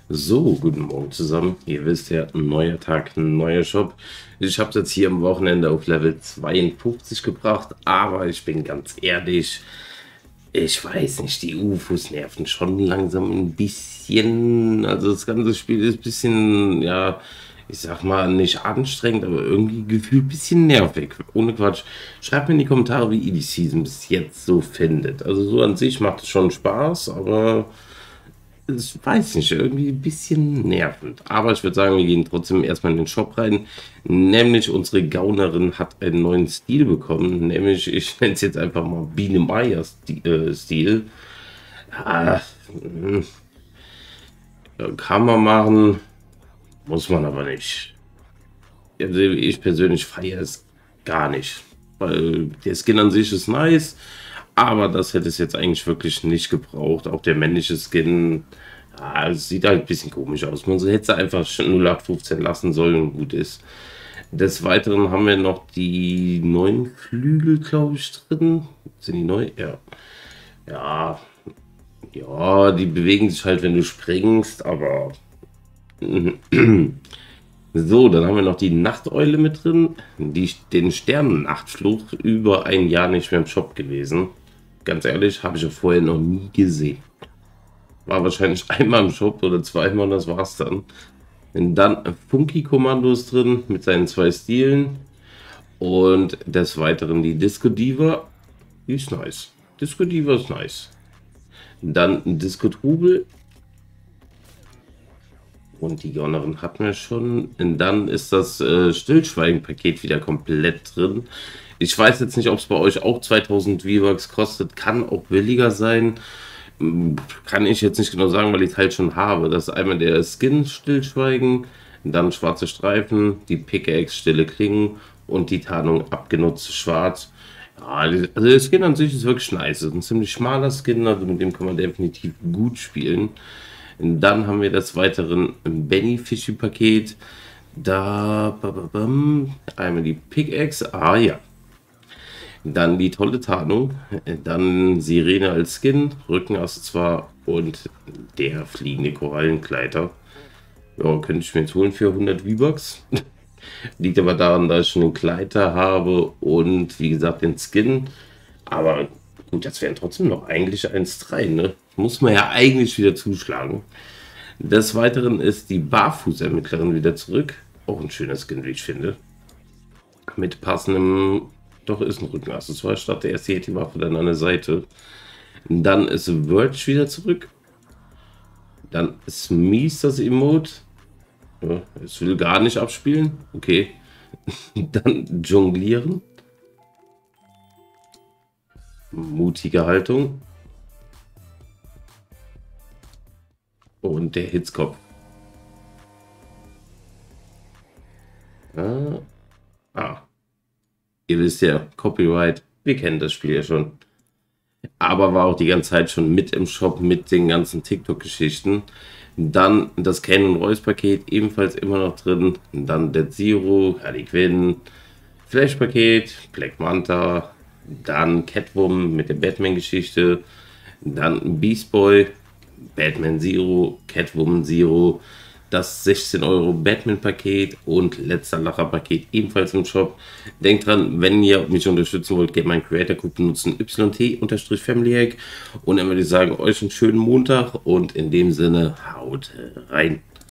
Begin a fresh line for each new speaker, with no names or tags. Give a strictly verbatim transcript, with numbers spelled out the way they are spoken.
So, guten Morgen zusammen. Ihr wisst ja, ein neuer Tag, ein neuer Shop. Ich habe es jetzt hier am Wochenende auf Level zweiundfünfzig gebracht, aber ich bin ganz ehrlich, ich weiß nicht, die U F Os nerven schon langsam ein bisschen. Also das ganze Spiel ist ein bisschen, ja, ich sag mal, nicht anstrengend, aber irgendwie gefühlt ein bisschen nervig. Ohne Quatsch. Schreibt mir in die Kommentare, wie ihr die Season bis jetzt so findet. Also so an sich macht es schon Spaß, aber ich weiß nicht, irgendwie ein bisschen nervend. Aber ich würde sagen, wir gehen trotzdem erstmal in den Shop rein. Nämlich unsere Gaunerin hat einen neuen Stil bekommen. Nämlich, ich nenne es jetzt einfach mal Biene Meier Sti- äh, Stil. Ja, hm, kann man machen, muss man aber nicht. Also ich persönlich feiere es gar nicht. Weil der Skin an sich ist nice, aber das hätte es jetzt eigentlich wirklich nicht gebraucht. Auch der männliche Skin, ja, es sieht halt ein bisschen komisch aus. Man hätte es einfach schon null acht fünfzehn lassen sollen und gut ist. Des Weiteren haben wir noch die neuen Flügel, glaube ich, drin. Sind die neu? Ja. Ja, ja, die bewegen sich halt, wenn du springst, aber so, dann haben wir noch die Nachteule mit drin, die, den Sternennachtfluch, über ein Jahr nicht mehr im Shop gewesen. Ganz ehrlich, habe ich ja vorher noch nie gesehen. War wahrscheinlich einmal im Shop oder zweimal und das war's dann. Und dann Funky Kommandos drin mit seinen zwei Stilen. Und des Weiteren die Disco Diva. Die ist nice. Disco Diva ist nice. Dann Disco Trubel. Und die Gaunerin hatten wir schon. Und dann ist das äh, Stillschweigen-Paket wieder komplett drin. Ich weiß jetzt nicht, ob es bei euch auch zweitausend V-Bucks kostet. Kann auch billiger sein. Hm, kann ich jetzt nicht genau sagen, weil ich es halt schon habe. Das ist einmal der Skin Stillschweigen, dann schwarze Streifen, die Pickaxe Stille Klingen und die Tarnung abgenutzt schwarz. Ja, also der Skin an sich ist wirklich nice. Ist ein ziemlich schmaler Skin, also mit dem kann man definitiv gut spielen. Und dann haben wir des Weiteren ein Benny Fishy Paket. Da ba, ba, bam, einmal die Pickaxe. Ah ja. Dann die tolle Tarnung. Dann Sirene als Skin, Rückenaccessoire und der fliegende Korallenkleider. Ja, könnte ich mir jetzt holen für hundert V-Bucks. Liegt aber daran, dass ich schon den Kleider habe und wie gesagt den Skin. Aber gut, das wären trotzdem noch eigentlich eins Komma drei, ne? Muss man ja eigentlich wieder zuschlagen. Des Weiteren ist die Barfußermittlerin wieder zurück. Auch ein schöner Skin, wie ich finde. Mit passendem, doch ist ein Rückenaccessoire statt der erste Yeti-Waffe dann an der Seite. Dann ist Verge wieder zurück. Dann ist Mies das Emote. Ja, es will gar nicht abspielen. Okay. Dann Jonglieren. Mutige Haltung. Und der Hitzkopf. Ah, ah. Ihr wisst ja, Copyright. Wir kennen das Spiel ja schon. Aber war auch die ganze Zeit schon mit im Shop mit den ganzen TikTok-Geschichten. Dann das Canon Royce Paket ebenfalls immer noch drin. Dann Dead Zero, Harley Quinn, Flash Paket, Black Manta, dann Catwoman mit der Batman-Geschichte, dann Beast Boy, Batman Zero, Catwoman Zero, das sechzehn Euro Batman-Paket und letzter Lacher-Paket ebenfalls im Shop. Denkt dran, wenn ihr mich unterstützen wollt, geht mein Creator-Code benutzen Y T-Family-Hack. Und dann würde ich sagen, euch einen schönen Montag und in dem Sinne, haut rein.